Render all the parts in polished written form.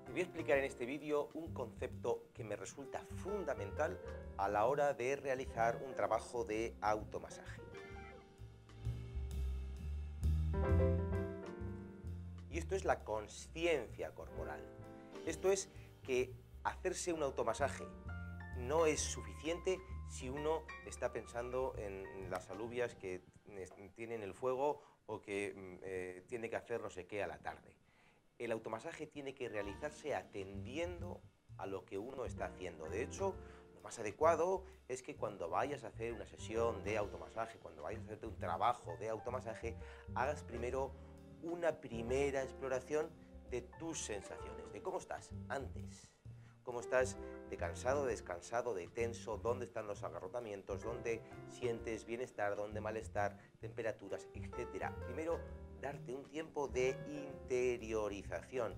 Te voy a explicar en este vídeo un concepto que me resulta fundamental a la hora de realizar un trabajo de automasaje. Y esto es la consciencia corporal. Esto es que hacerse un automasaje no es suficiente si uno está pensando en las alubias que tienen el fuego o que tiene que hacer no sé qué a la tarde. El automasaje tiene que realizarse atendiendo a lo que uno está haciendo. De hecho, lo más adecuado es que cuando vayas a hacer una sesión de automasaje, cuando vayas a hacerte un trabajo de automasaje, hagas primero una primera exploración de tus sensaciones, de cómo estás antes. Cómo estás de cansado, descansado, de tenso, dónde están los agarrotamientos, dónde sientes bienestar, dónde malestar, temperaturas, etc. Primero, darte un tiempo de interiorización,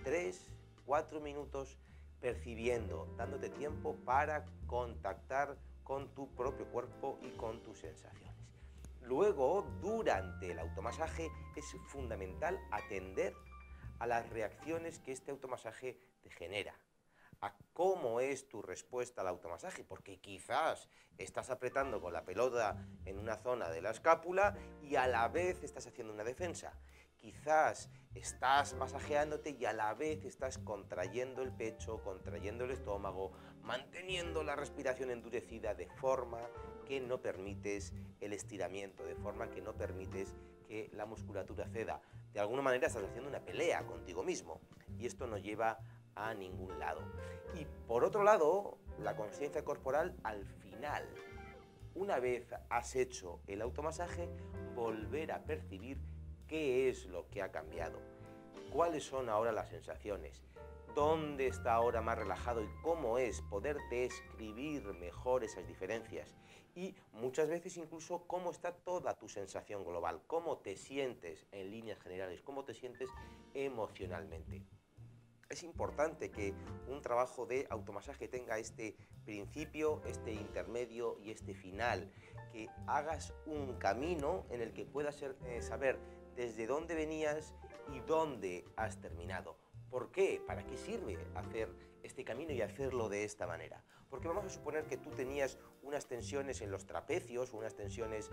3-4 minutos percibiendo, dándote tiempo para contactar con tu propio cuerpo y con tus sensaciones. Luego, durante el automasaje, es fundamental atender a las reacciones que este automasaje te genera, a cómo es tu respuesta al automasaje, porque quizás estás apretando con la pelota en una zona de la escápula y a la vez estás haciendo una defensa. Quizás estás masajeándote y a la vez estás contrayendo el pecho, contrayendo el estómago, manteniendo la respiración endurecida de forma que no permites el estiramiento, de forma que no permites que la musculatura ceda. De alguna manera estás haciendo una pelea contigo mismo y esto no lleva a ningún lado. Y por otro lado, la conciencia corporal al final, una vez has hecho el automasaje, volver a percibir qué es lo que ha cambiado, cuáles son ahora las sensaciones, dónde está ahora más relajado y cómo es poder describir mejor esas diferencias y muchas veces incluso cómo está toda tu sensación global, cómo te sientes en líneas generales, cómo te sientes emocionalmente. Es importante que un trabajo de automasaje tenga este principio, este intermedio y este final, que hagas un camino en el que puedas saber desde dónde venías y dónde has terminado. ¿Por qué? ¿Para qué sirve hacer este camino y hacerlo de esta manera? Porque vamos a suponer que tú tenías unas tensiones en los trapecios, unas tensiones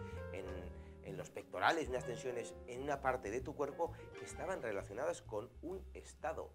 en los pectorales, unas tensiones en una parte de tu cuerpo que estaban relacionadas con un estado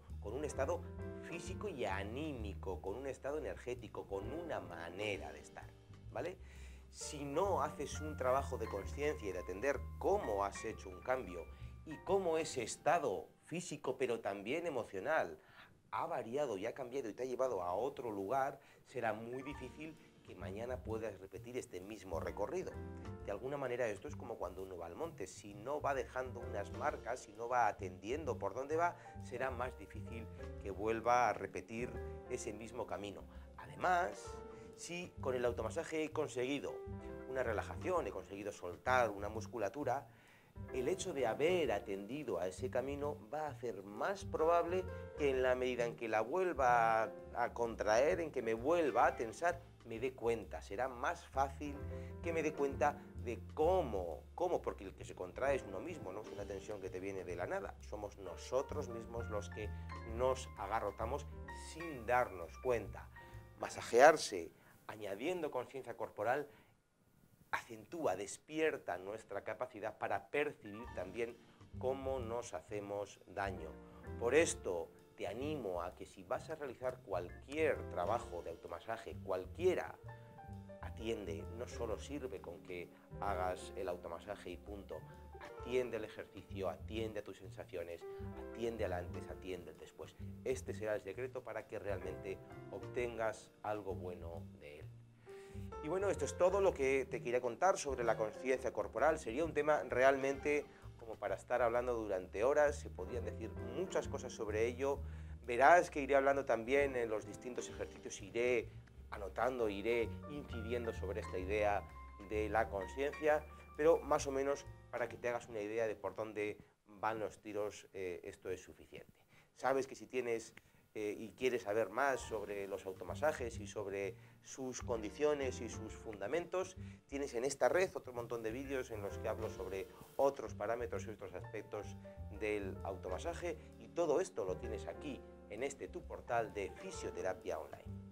físico y anímico, con un estado energético, con una manera de estar, ¿vale? Si no haces un trabajo de conciencia y de atender cómo has hecho un cambio y cómo ese estado físico, pero también emocional, ha variado y ha cambiado y te ha llevado a otro lugar, será muy difícil que mañana puedas repetir este mismo recorrido. De alguna manera esto es como cuando uno va al monte, si no va dejando unas marcas, si no va atendiendo por dónde va, será más difícil que vuelva a repetir ese mismo camino. Además, si con el automasaje he conseguido una relajación, he conseguido soltar una musculatura, el hecho de haber atendido a ese camino va a hacer más probable que en la medida en que la vuelva a contraer, en que me vuelva a tensar, me dé cuenta. Será más fácil que me dé cuenta de cómo, porque el que se contrae es uno mismo, no es una tensión que te viene de la nada. Somos nosotros mismos los que nos agarrotamos sin darnos cuenta. Masajearse, añadiendo conciencia corporal, acentúa, despierta nuestra capacidad para percibir también cómo nos hacemos daño. Por esto te animo a que si vas a realizar cualquier trabajo de automasaje, cualquiera, atiende, no solo sirve con que hagas el automasaje y punto, atiende el ejercicio, atiende a tus sensaciones, atiende al antes, atiende el después. Este será el secreto para que realmente obtengas algo bueno de él. Y bueno, esto es todo lo que te quería contar sobre la conciencia corporal. Sería un tema realmente como para estar hablando durante horas, se podrían decir muchas cosas sobre ello. Verás que iré hablando también en los distintos ejercicios, iré anotando, iré incidiendo sobre esta idea de la conciencia, pero más o menos para que te hagas una idea de por dónde van los tiros, esto es suficiente. Sabes que si tienes y quieres saber más sobre los automasajes y sobre sus condiciones y sus fundamentos, tienes en esta red otro montón de vídeos en los que hablo sobre otros parámetros y otros aspectos del automasaje, y todo esto lo tienes aquí en este tu portal de fisioterapia online.